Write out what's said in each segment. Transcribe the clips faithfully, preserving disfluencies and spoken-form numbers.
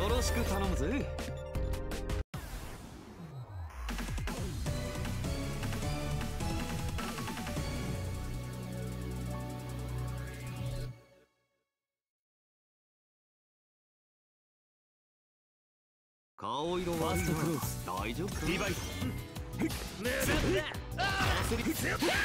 よろしく頼むぜ。顔色は大丈夫か。リバイト焦り強くや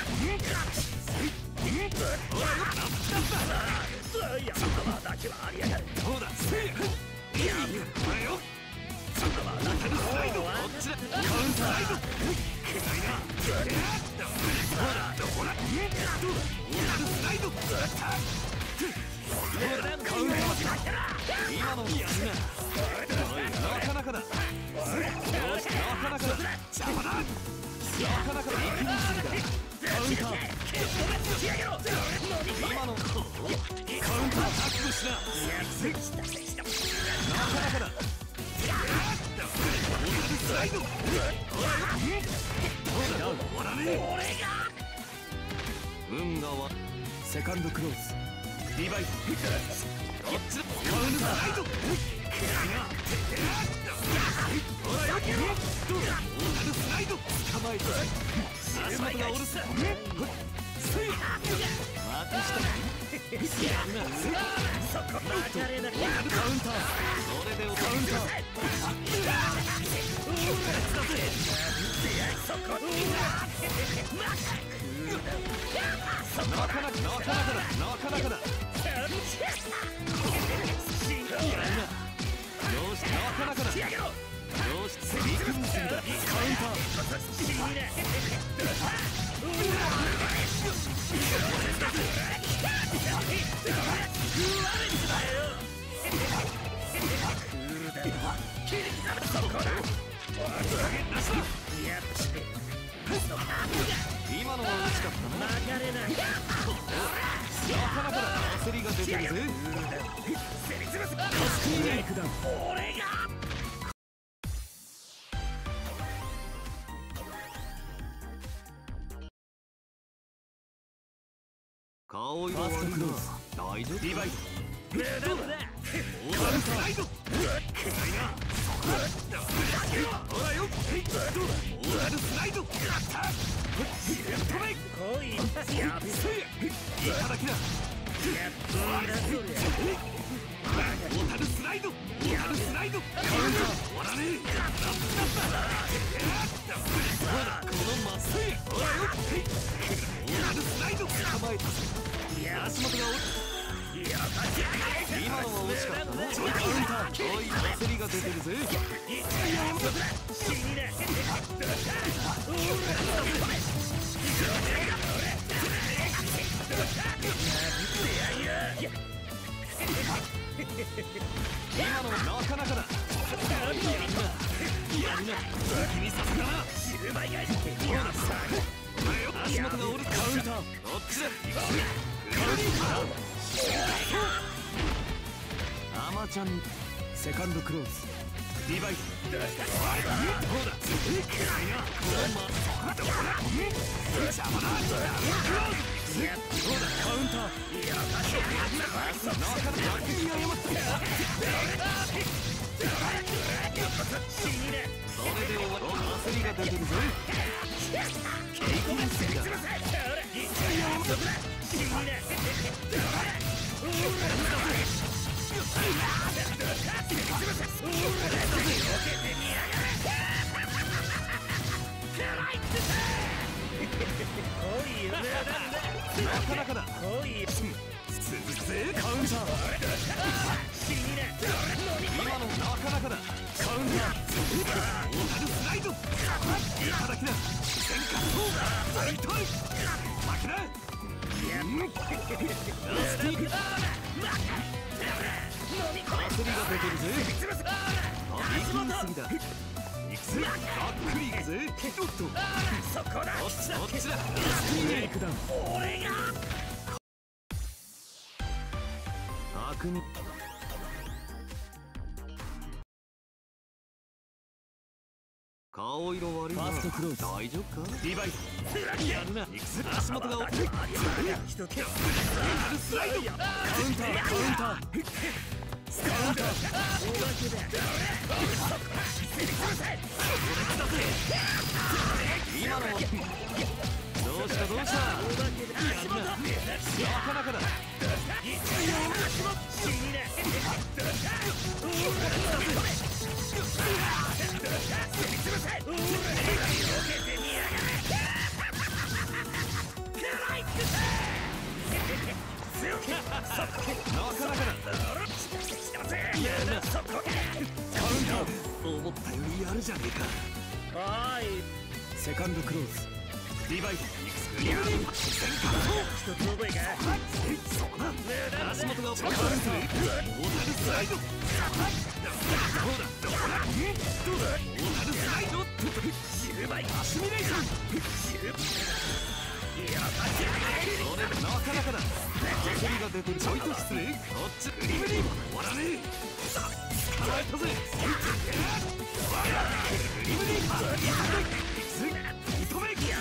だけはありやがる。どうだせいやいやお前よスライドこっちだ。カウンターくさいな。ほらほらスライドどうだカウンター今のやつがなかなかだ。よしなかなかだ。邪魔だ。なかなかだ。いきにすぎだ。カウンター今のカウンター覚悟しな。なかなかだ。スライドどうだ終わらねえ。運がわセカンドクローズリバイトこっちだ。カウンターライトくらいな。ほらよけろ。どうだオータルスライド捕まえた。足元がおるさせいまたしたやるな。そこ流れなくなるカウンターそれでカウンターそこなかなかなかなかだなかなかだ。よしなかなかだ。よし次くんすぎだ。カウンター今のは惜しかったな。流れないなかなかだ。焦りが出てるぜ。スピーレイクダウン俺が顔色悪いな。大丈夫リバイトどうだオーダースライドくらいな。ほらよどうだオーダースライドやった止め来いやべえいただきだ。オーダースライドオーダースライドカウンター終わらねえ。ほらこのまっすぐほらよオーダースライド捕まえた。足元が落ち今のは惜しかったな。カウンターおい焦りが出てるぜ。今のなかなかだ。やるな君さすがな。足元がおるカウンターこっちだ。アマちゃんセカンドクローズリバイトどうだくらいな。このまどこだ邪魔だ。どうだカウンターいや中で野球に謝った。それで終わる。焦りが出てるぞ。ケイコンすぎだ。なかなかだ。続くぜカウンター今のなかなかだ。カウンターオータルスライドいただきな。戦艦そうだ取る負けだ。スティーク焦りが出てるぜ。あいきにすぎだ。いくぜバックリーグぜ。おっとそこだ。こっちだ。スピーレイクダウン俺が悪に顔色悪いな。大丈夫かリバイトやるな。足元が落ちるスライドカウンターカウンター今のどうしたどうしたやるななかなかだ思ったよりやるじゃねえか。はい。セカンドクローズ。リバイド。いや、一つ覚えか。そこだ。足元がカウンター。モータルスライド。どうだ。どうだ。どうだ。モータルスライド。じゅうばい。アシミュレーション。いや、それなかなかだ。焦りが出てる。ちょいと失礼。こっち。グリムリー。終わらねえ。さあ。捕まえたぜ。リムリーパー認めや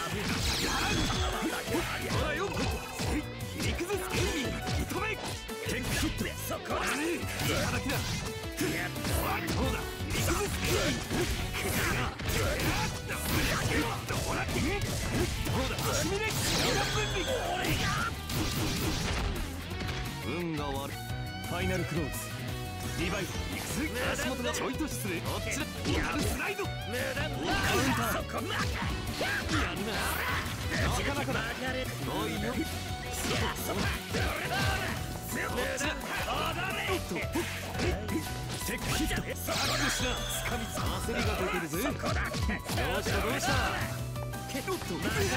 ほらよ切り崩すエニミー認めテックヒットでそこだねいただきだどうだ切り崩すエニミーどうだアシミレックス運が悪いファイナルクローズリバイド足元がちょいと失礼こっちだやるスライドカウンターやるななかなかだおいよこっちだおっとテックヒットバックしなつかみつ焦りが出てるぜどうしたどうしたおっと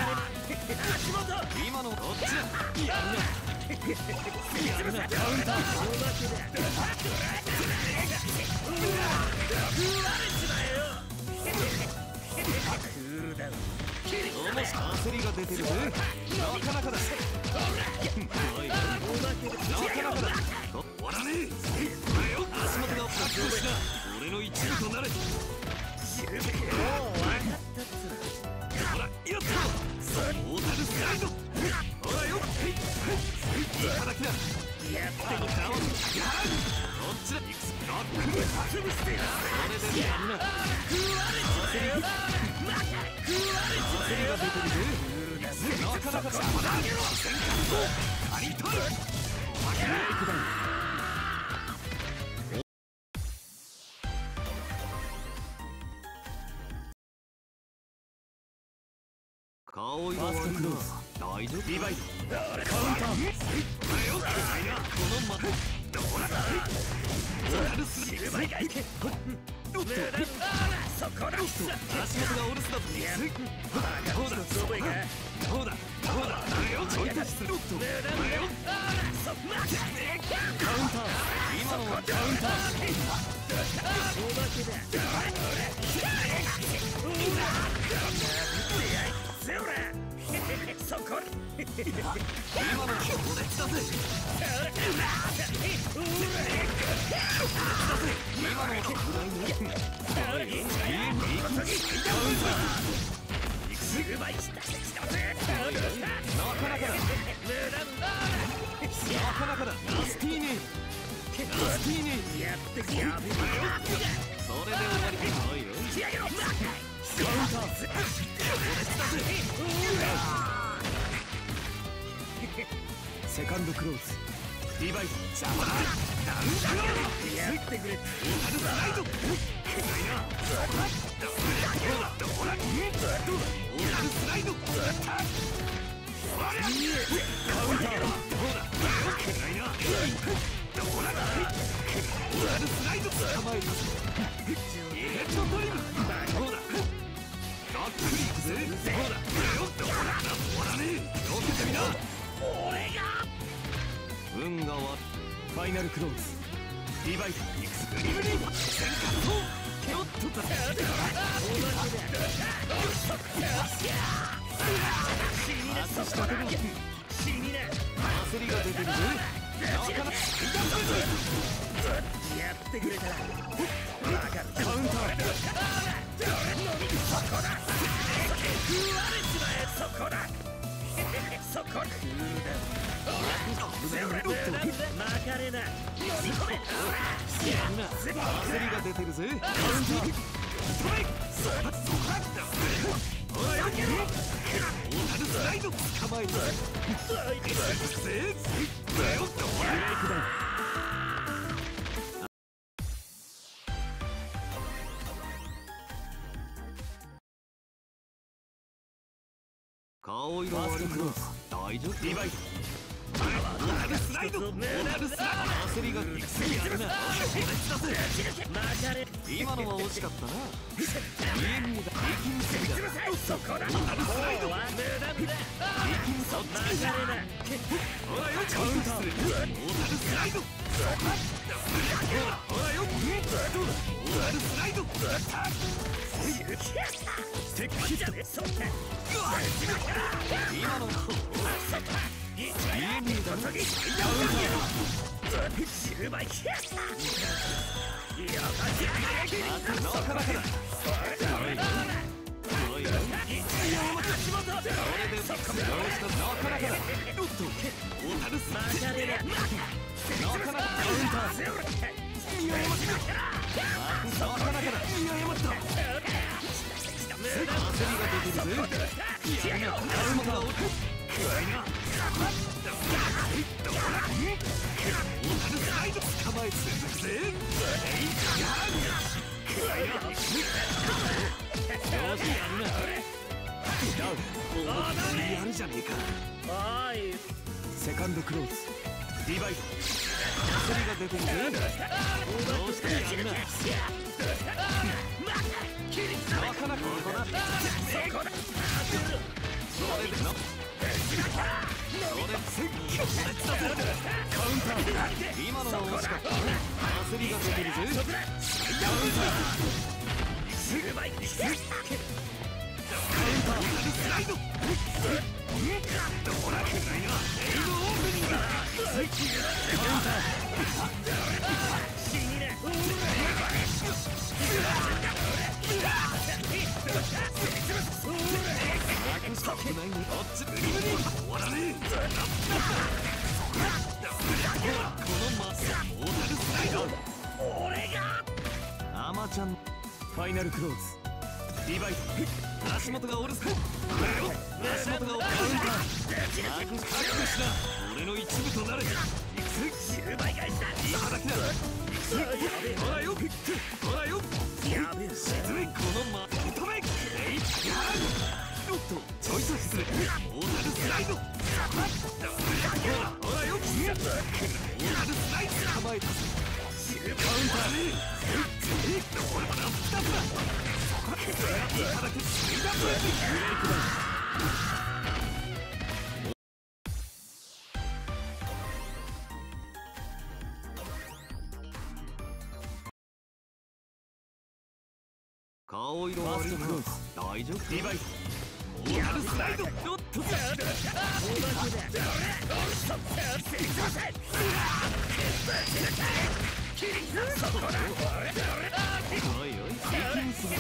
今のこっちだやるなやるなカウンター焦りが出てるぜなかなかだおいなかなかだ終わらねえ足元がバックしな俺の一部となれもう分かったっつほらやったモータルスライドほらよいただきだやってみたこっちだいくつバック潰してそれでやるな焦り焦りが出てるぜなかなか邪魔だ刈り取るいくだ顔色悪いな大丈夫リバイドカウンターこのままどこだモータルスライドがいけおっとそこだ足元がオルスだどうだどうだどうだちょいと失礼おっとカウンター今のはカウンターそこ今のは俺だぜ今のはなかなかだなかなかだラスティーネラスティーネやってきやべえそれで終わりかおいよカウンター俺だぜセカンドクローズリバイド邪魔だダウンダウンやってくれオータルスライドくらいなどうだどうだどうだオータルスライドカウンターどうだくらいなどうだオータルスライド捕まえたぞヘッドドリブどうだバックリ行くぜどうだどうだ終わらねえよけてみな俺が運が悪いファイナルクローズリバイドいくつグリムリー戦艦とよっとだ焦りが出てるぜなかなかやってくれたらカウンターそこだ食われちまえそこだそこクールだ。巻かれな。飲み込め。 焦りが出てるぜ。カウンター。おい、オータルスライド捕まえた。ブレイクだ。顔色悪くな大丈夫。リバイドオータルスライドオータルスライド焦りが行き過ぎやるな。今のは惜しかったな。家にだ力みすぎだ。 そこだ。オータルスライド力みそっちだ。ほらよカウンターオータルスライドほらよオータルスライドステップヒット今の家にだな。カウンターじゅうばい。いやなかなかだ。おいおいおい足元それでどうしたなかなかだ。おっとオータルスなかなかカウンター見誤ったなかなかだ。見誤った焦りが出てるぜ。いやいやカウンターをくらいな。オータルスライド捕まえて続くぜ。くらいな。よしやるな。やるじゃねえか。セカンドクローズリバイド焦りが出てるぜ。どうしてやるな。なかなかここだ。それでなカウンター今のは惜しかった。焦りが出てるぜ。カウンターカウンタースライドどらくないな。エイドオープニングカウンター死にね。ストップないね。こっちブリブリ終わらねえ。このマスオータルスライド俺がアマちゃんファイナルクローズリバイド足元が折るすか。足元が折るカウンターマーク覚悟しな。俺の一部となれ。いくぜじゅうばい返しだ。いいはだきだ。ほらよほらよやべえ沈めこのマス止めえいやおっとちょいと失礼。オータルスライドほらほらよオータルスライド構えた。カウンターねえ俺まだふたつだ。いただけスイダーブレイクだ。顔色悪いな。大丈夫リバイドオータルスライドおっとおいおい力みすぎだ。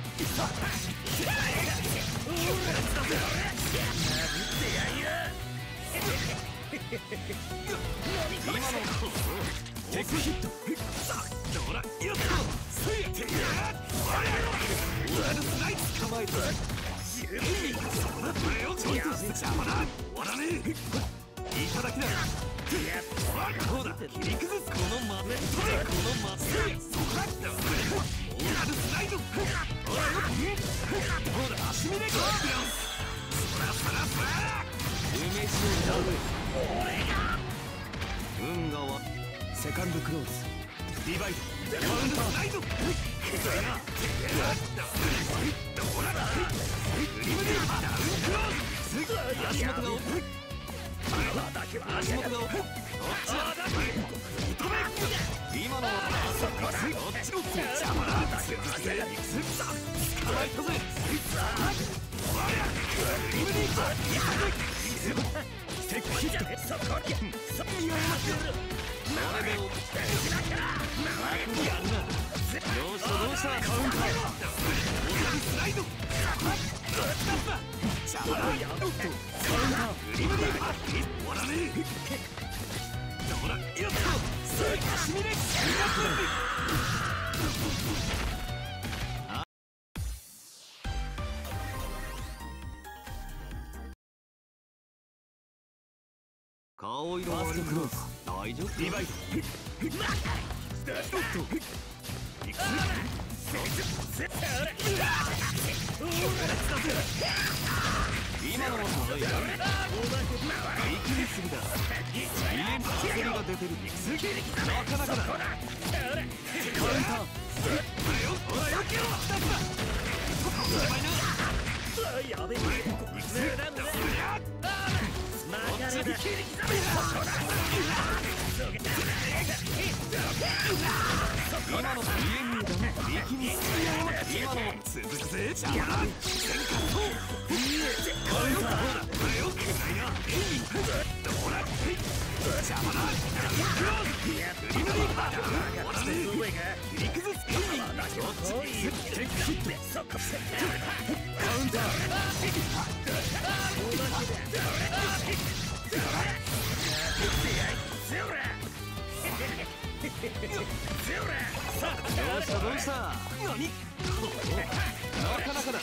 今のテクヒットどらよっとせいてやオータルスライド捕まえた。十分にそんなプレーをちょいとして邪魔だ。終わらねえいただきだ。そうだ切り崩すこのマメントでこのマスそこだ。オータルスライドほらよどうだ足見でゴーそらそらそら梅酒ダウン俺が運河はセカンドクローズリバイドカウンタースライドくそやなどうだグリムディダウンクローズ足元がオープン足元がオープンこっちだ今のはこっちの邪魔だ。捕まえたぜ。グリムディステップヒットそこにそこにやるなれでを楽にやるな。どうしたどうしたカウンターオータルスライド邪魔だ。おっとカウンターグリムリーパー終わらねえ。ほらやったスイカシミレックス顔色悪いな。大丈夫？リバイド。おっと。今のはすごいな。一気にすぎだ。に連発焦りが出てる。なかなかだ。カウンター。ほらよ、ほらよけろ。やべえ。無駄無駄。こっちで切り刻め。今の家にだね。力にするよ。今のも続くぜ。邪魔だ。戦艦と。カウンター。ほらよくないな。ほら。邪魔だ。グリムリーパー。ほらね。切り崩す。こっちでチェックヒット。カウンター。どうしたどうした何なかなかだ。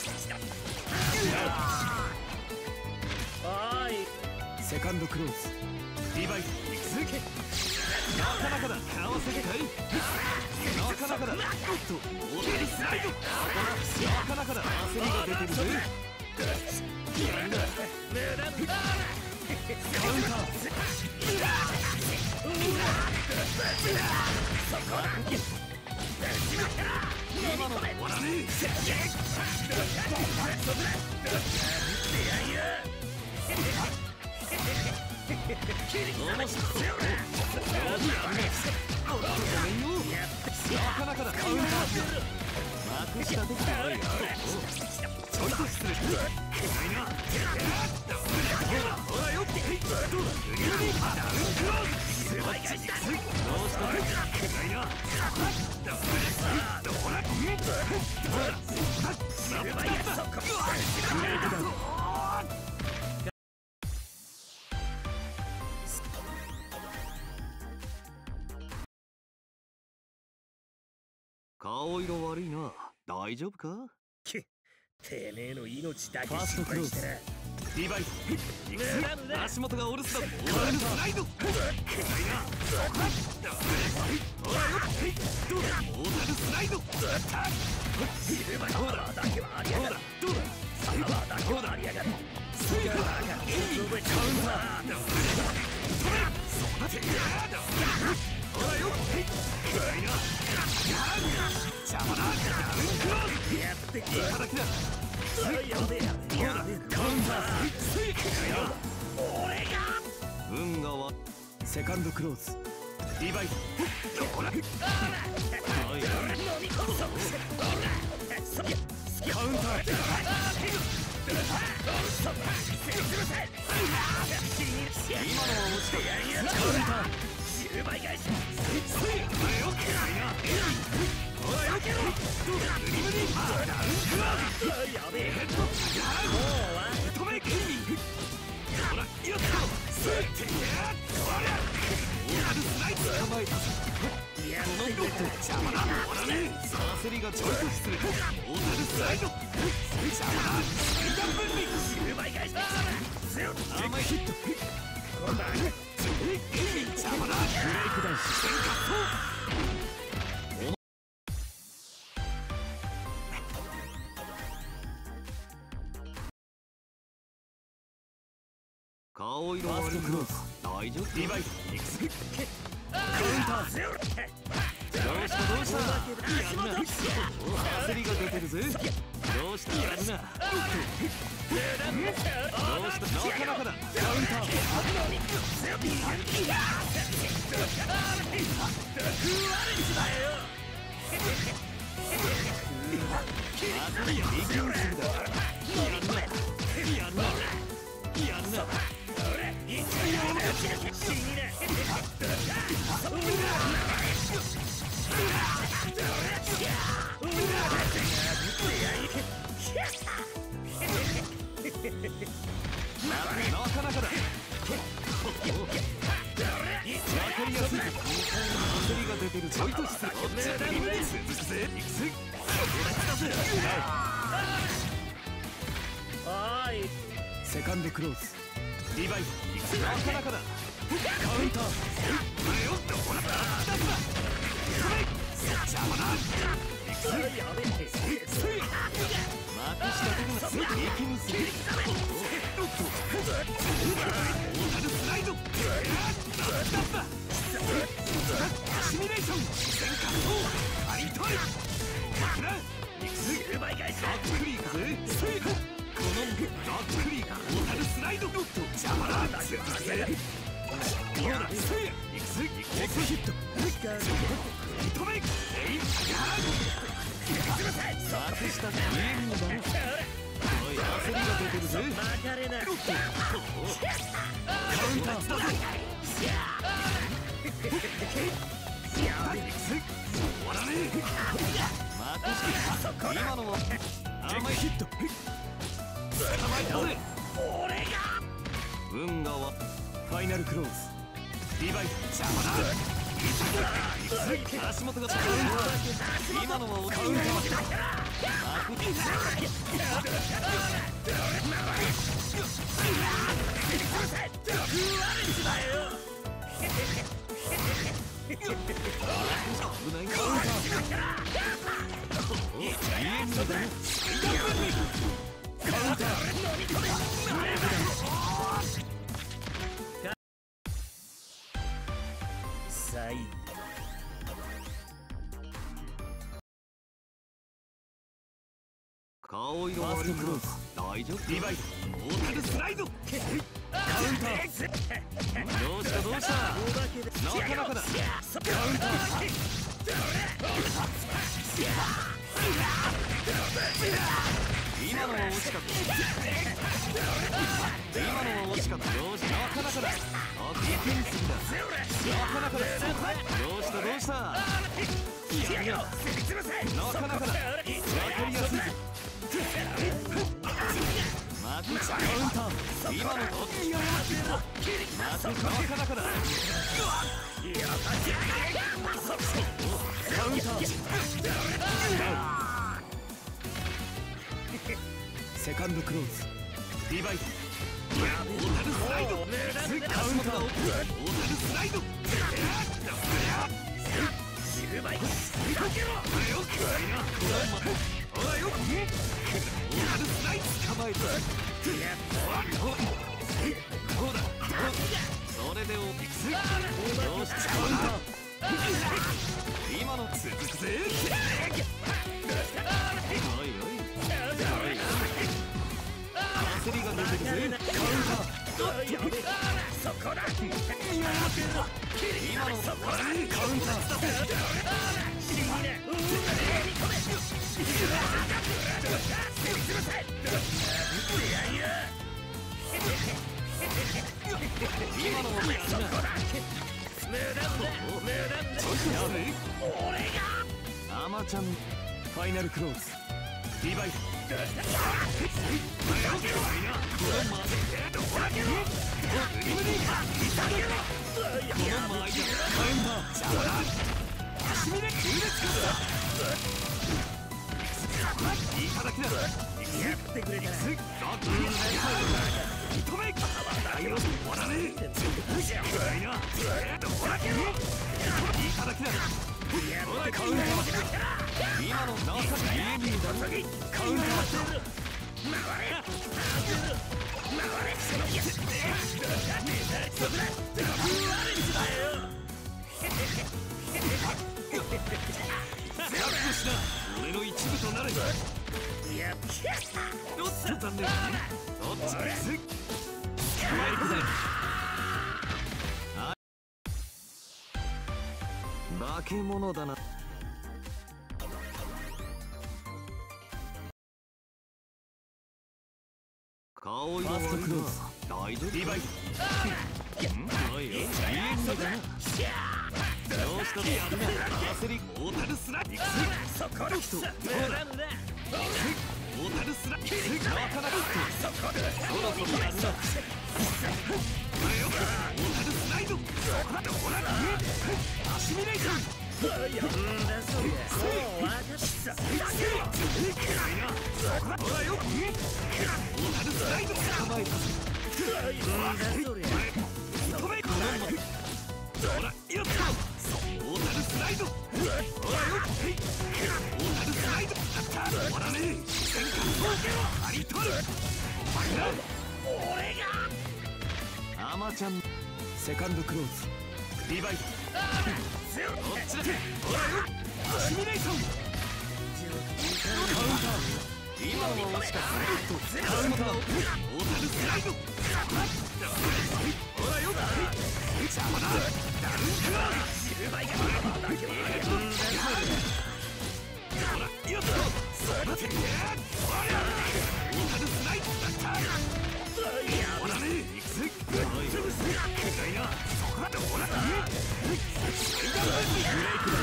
はいセカンドクローズリバイド続けなかなかだ。かわせてかいなかなかだ。おっとオーベリスライドなかなかだ。焦りが出てるぜ。やるなカウンター。今の終わらねえ。なかなかだ。カウンターなくした時だよ。ちょいと失礼。ほらよってどうだ。どうしたほ顔色悪いな。大丈夫か？ てめえの命だけファーストクローズリバイド。足元がお留守だ。オーバースライド。くらいな。ほらよっどうだ。オーバースライド。どうだだけはありやがる。どうだサーバーだけはありやがる。スイカーがエイミカウンター。そうだってほらよっくらいな。邪魔だ。やってきただけだ。やべえやべえやべえカウンター。俺が運がわセカンドクローズリバイド。ほらカウンター。今のは落ちた。カウンター終売返し。ほらよけろ。どうだグリムリーパー。やべえヘッド。もうは止めキング。ほらよっとスイッチやっほらオーダルスライド捕まえたぞ。このロット邪魔だ。ほらねサーセリがちょいと失礼。オーダルスライド邪魔だ。最短分離終売返し。甘いヒット。邪魔だ。ブレイクダウン戦カット。顔色悪いな。大丈夫？リバイド。カウンター。どうしたどうした。やるな。焦りが出てるぜ。どうしたやるな。どうしたなかなかだ。カウンター。いい気にするだ。やるな。やるな。やるな。 れてるちょいとしてこっちだ続くぜ行くぜはい。 セカンドクローズリバイド行くぜなかなかだカウンター前よほら邪魔だ行くぜやべえ。 また仕掛けがすぐ息にするおっとオータルスライドアシミレーション全滑走刈り取るくら行くぜダーククリーかぜこのダーククリーオータルスライド邪魔だ続くぜどうだ行くぜオートヒット止めエインマークしたゲームだろおい焦りが出てるぜ曲がれない。 カウンターだぜ行くぜ終わらねえマークした今のは甘いヒット捕まえたぜ俺が運河はファイナルクローズリバイド邪魔だ足元がカウンター今のはカウンターマーク危ないカウンターおいいえんだカウンター最後。 顔色悪いな大丈夫リバイドオータルスライドカウンターどうしたどうしたなかなかだカウンター今のは惜しかった今のは惜しかったどうしたなかなかだあっちテニスだなかなかだどうしたどうしたいやいやなかなかだわかりやすいぞマークカウンター今のとマークなかなかだカウンターセカンドクローズリバイドオータルスライドカウンターオータルスライドシルバイかけろよくないなおいよオータルスライド捕まえたどうだそれでオーピクスどうしてカウンター今の続くぜおいおい焦りが出てるぜカウンターそこだ今のカウンター今のもやるなアマちゃんファイナルクローズリバイド今のなさゲームだカウンター俺の一部となれどっちの残念どっちかです化け物だな顔色悪いな大丈夫リバイドおいおいいいんだなどうしたのやるな焦りオータルスライドそこだ人どうだオータルスライドなかなかそこだそろそろやるなオータルスライドほらアシミレーションアマちゃんセカンドクローズリバイトこっちだほらよアシミレーションカウンター今のは惜しかったカウンターオータルスライドほらよ邪魔だダウンクラーほらよっとそらてオータルスライドだったほらね行くぜおいおい暗いなそこだってほらブレイクだ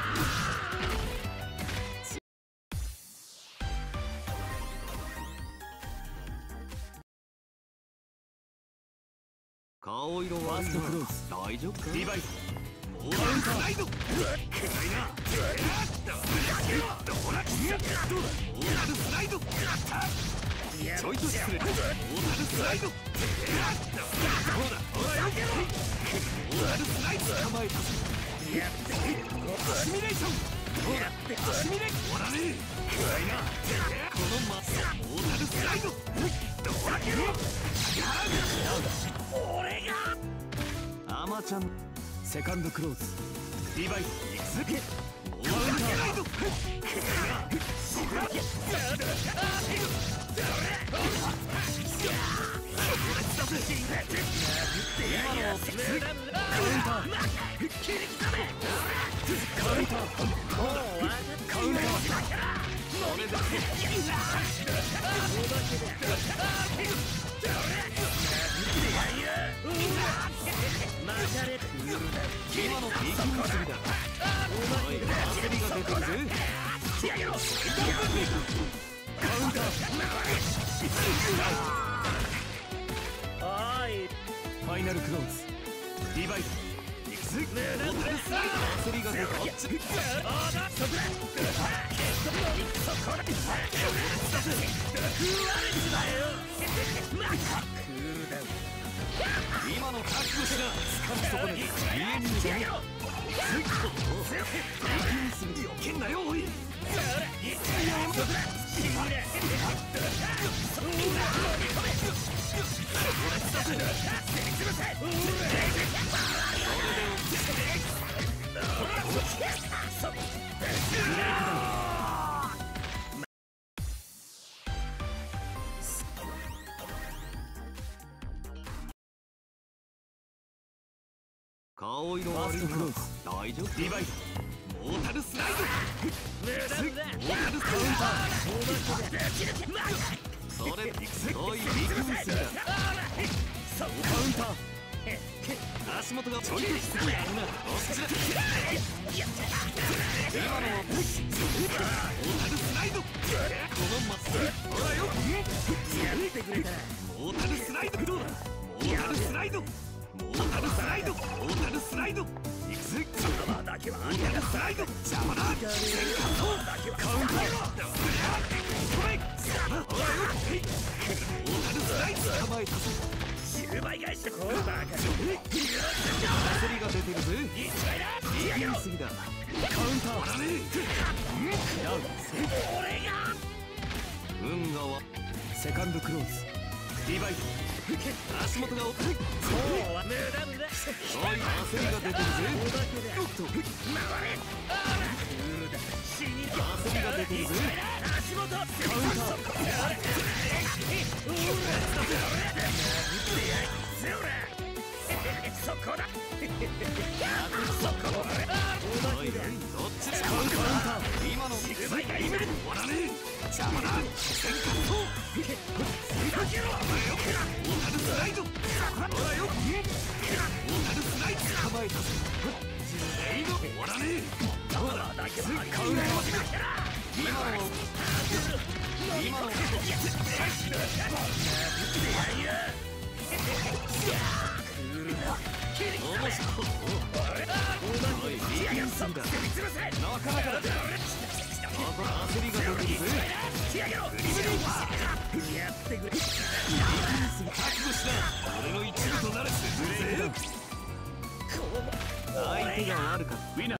顔色はファーストクローズ大丈夫かリバイトオータルスライド暗いなほらオータルスライドちょいと失礼オータルスライドほらほらよオータルスライド捕まえたぞアシミレーションほらアシミレほらね暗いなこのマスオータルスライドほら俺がアマちゃんセカンドクローズリバイト行くぜオータルスライドそら今のピーキングすぎだおい焦りが出てるぜカウンターファイナルクローズリバイト行くぜオータルスライド焦りが出てる今の覚悟しな掴み損ねて家にいるぞよけんなよおい顔色悪いな大丈夫リバイトオータルスライドオータルスカウンターそれ行くぜおいビッグミスだカウンター足元がちょいと失礼やるなこっちだ今のオータルスライドこのまっすぐほらよオータルスライドどうだオータルスライドオータルスライドオータルスライド行くぜオータルスライド邪魔だカウンターオータルスライド捕まえたぞじゅうばい返してこうバカ焦りが出てるぜ言い過ぎだカウンター運河はセカンドクローズリバイト足元がおってそうは無駄無駄おい焦りが出てるぜおっと回れ焦りが出てるぜ足元カウンターそこだそこおいどっちでカウンター今の終わらねえ邪魔だ戦艦とオータルスライドほらよオータルスライド捕まえたぞ終わらねえどうだカウンター今の今のおい、リーンすんだ。なかなかだ。焦りが出てるぜ。覚悟しな。俺の一部となるぜ。相手が悪かった。ウィナー。